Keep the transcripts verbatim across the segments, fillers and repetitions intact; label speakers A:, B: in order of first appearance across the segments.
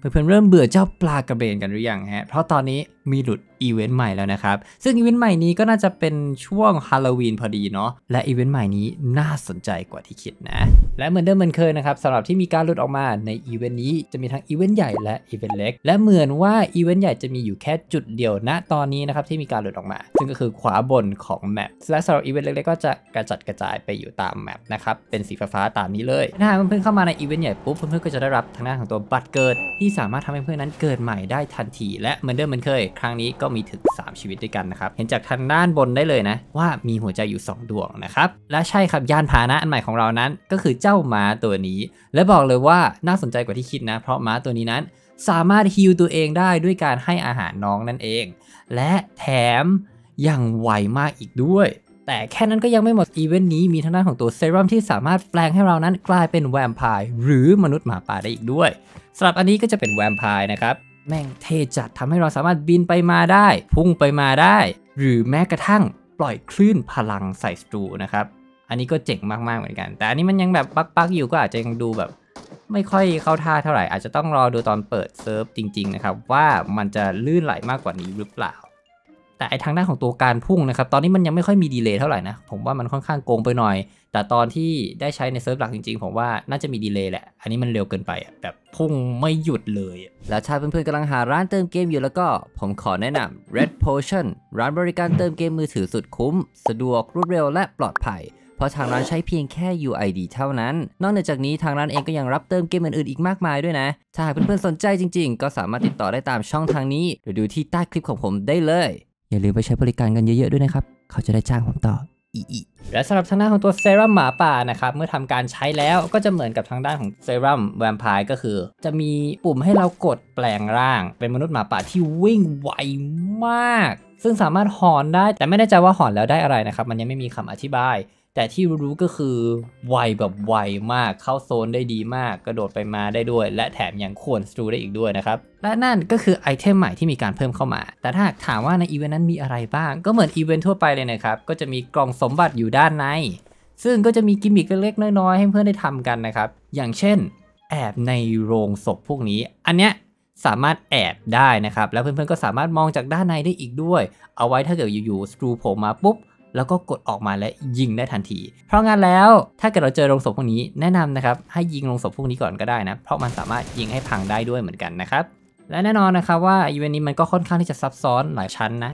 A: เพื่อนๆเริ่มเบื่อเจ้าปลากระเบนกันหรือยังฮะเพราะตอนนี้มีหลุดอีเวนต์ใหม่แล้วนะครับซึ่งอีเวนต์ใหม่นี้ก็น่าจะเป็นช่วงฮาโลวีนพอดีเนาะและอีเวนต์ใหม่นี้น่าสนใจกว่าที่คิดนะและเหมือนเดิมเหมือนเคยนะครับสำหรับที่มีการหลุดออกมาในอีเวนต์นี้จะมีทั้งอีเวนต์ใหญ่และอีเวนต์เล็กและเหมือนว่าอีเวนต์ใหญ่จะมีอยู่แค่จุดเดียวณตอนนี้นะครับที่มีการหลุดออกมาซึ่งก็คือขวาบนของแมปและสำหรับอีเวนต์เล็กๆก็จะกระจัดกระจายไปอยู่ตามแมปนะครับเป็นสีฟ้าๆตามนี้เลยถ้าเพื่อนๆเข้ามาในอีเวนต์ใหญ่ปุ๊บเพื่อนๆก็จะได้รับทางด้านของตัวบัตรเกิดที่สามารถทำให้เพื่อนนั้นเกิดใหม่ได้ทันทีและเหมือนเดิมเหมือนเคยครั้งนี้ก็มีถึงสามชีวิตด้วยกันนะครับเห็นจากทางด้านบนได้เลยนะว่ามีหัวใจอยู่สองดวงนะครับและใช่ครับยานพาหนะอันใหม่ของเรานั้นก็คือเจ้าม้าตัวนี้และบอกเลยว่าน่าสนใจกว่าที่คิดนะเพราะม้าตัวนี้นั้นสามารถฮีลตัวเองได้ด้วยการให้อาหารน้องนั่นเองและแถมยังไวมากอีกด้วยแต่แค่นั้นก็ยังไม่หมดอีเวนต์นี้มีทางด้านของตัวเซรั่มที่สามารถแปลงให้เรานั้นกลายเป็นแวมไพร์หรือมนุษย์หมาป่าได้อีกด้วยสำหรับอันนี้ก็จะเป็นแวมไพร์นะครับแม่งเท่จัดทำให้เราสามารถบินไปมาได้พุ่งไปมาได้หรือแม้กระทั่งปล่อยคลื่นพลังใส่ศัตรูนะครับอันนี้ก็เจ๋งมากๆเหมือนกันแต่อันนี้มันยังแบบปักๆอยู่ก็อาจจะยังดูแบบไม่ค่อยเข้าท่าเท่าไหร่อาจจะต้องรอดูตอนเปิดเซิร์ฟจริงๆนะครับว่ามันจะลื่นไหลมากกว่านี้หรือเปล่าแต่ไอทางด้านของตัวการพุ่งนะครับตอนนี้มันยังไม่ค่อยมีดีเลย์เท่าไหร่นะผมว่ามันค่อนข้างโกงไปหน่อยแต่ตอนที่ได้ใช้ในเซิร์ฟหลักจริงๆผมว่าน่าจะมีดีเลย์แหละอันนี้มันเร็วเกินไปแบบพุ่งไม่หยุดเลยแล้วถ้าเพื่อนๆกำลังหาร้านเติมเกมอยู่แล้วก็ผมขอแนะนำ Red Potion ร้านบริการเติมเกมมือถือสุดคุ้มสะดวกรวดเร็วและปลอดภัยเพราะทางร้านใช้เพียงแค่ ยู ไอ ดี เท่านั้นนอกจากนี้ทางร้านเองก็ยังรับเติมเกมอื่นๆอีกมากมายด้วยนะถ้าหากเพื่อนๆสนใจจริงๆก็สามารถติดต่อได้ตามช่องทางนี้หรือดูที่ใต้คลิปของผมได้เลยอย่าลืมไปใช้บริการกันเยอะๆด้วยนะครับเขาจะได้จ้างผมต่ออีอีและสำหรับทางด้านของตัวเซรั่มหมาป่านะครับเมื่อทำการใช้แล้วก็จะเหมือนกับทางด้านของเซรั่มแวมไพร์ก็คือจะมีปุ่มให้เรากดแปลงร่างเป็นมนุษย์หมาป่าที่วิ่งไวมากซึ่งสามารถหอนได้แต่ไม่แน่ใจว่าหอนแล้วได้อะไรนะครับมันยังไม่มีคำอธิบายแต่ที่รู้ๆก็คือไวแบบไวมากเข้าโซนได้ดีมากกระโดดไปมาได้ด้วยและแถมยังข่วนศัตรูได้อีกด้วยนะครับและนั่นก็คือไอเทมใหม่ที่มีการเพิ่มเข้ามาแต่ถ้าถามว่าในอีเวนต์นั้นมีอะไรบ้างก็เหมือนอีเวนต์ทั่วไปเลยนะครับก็จะมีกล่องสมบัติอยู่ด้านในซึ่งก็จะมีกิมมิคเล็กๆน้อยๆให้เพื่อนได้ทำกันนะครับอย่างเช่นแอบในโรงศพพวกนี้อันเนี้ยสามารถแอบได้นะครับแล้วเพื่อนๆก็สามารถมองจากด้านในได้อีกด้วยเอาไว้ถ้าเกิดอยู่ๆศัตรูโผล่มาปุ๊บแล้วก็กดออกมาและยิงได้ทันทีเพราะงั้นแล้วถ้าเกิดเราเจอโรงศพพวกนี้แนะนำนะครับให้ยิงโรงศพพวกนี้ก่อนก็ได้นะเพราะมันสามารถยิงให้พังได้ด้วยเหมือนกันนะครับและแน่นอนนะครับว่าอีเวนต์นี้มันก็ค่อนข้างที่จะซับซ้อนหลายชั้นนะ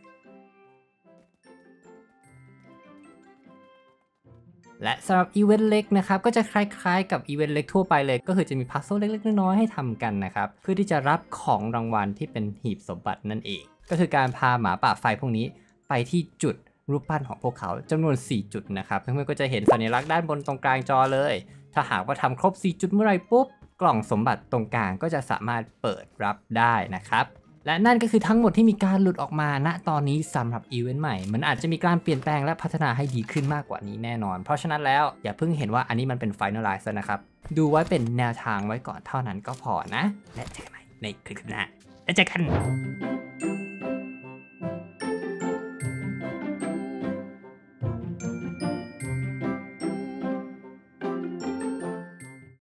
A: และสำหรับอีเวนต์เล็กนะครับก็จะคล้ายๆกับอีเวนต์เล็กทั่วไปเลยก็คือจะมีพัซเซิลเล็กๆน้อยๆให้ทำกันนะครับเพื่อที่จะรับของรางวัลที่เป็นหีบสมบัตินั่นเองก็คือการพาหมาป่าไฟพวกนี้ไปที่จุดรูปปั้นของพวกเขาจำนวนสี่จุดนะครับเพื่อนๆก็จะเห็นสัญลักษณ์ด้านบนตรงกลางจอเลยถ้าหากว่าทำครบสี่จุดเมื่อไรปุ๊บกล่องสมบัติตรงกลางก็จะสามารถเปิดรับได้นะครับและนั่นก็คือทั้งหมดที่มีการหลุดออกมาณตอนนี้สำหรับอีเวนต์ใหม่มันอาจจะมีการเปลี่ยนแปลงและพัฒนาให้ดีขึ้นมากกว่านี้แน่นอนเพราะฉะนั้นแล้วอย่าเพิ่งเห็นว่าอันนี้มันเป็น Finalize นะครับดูไว้เป็นแนวทางไว้ก่อนเท่านั้นก็พอนะและเจอกันใหม่ในคลิปหน้าแล้วเจอกัน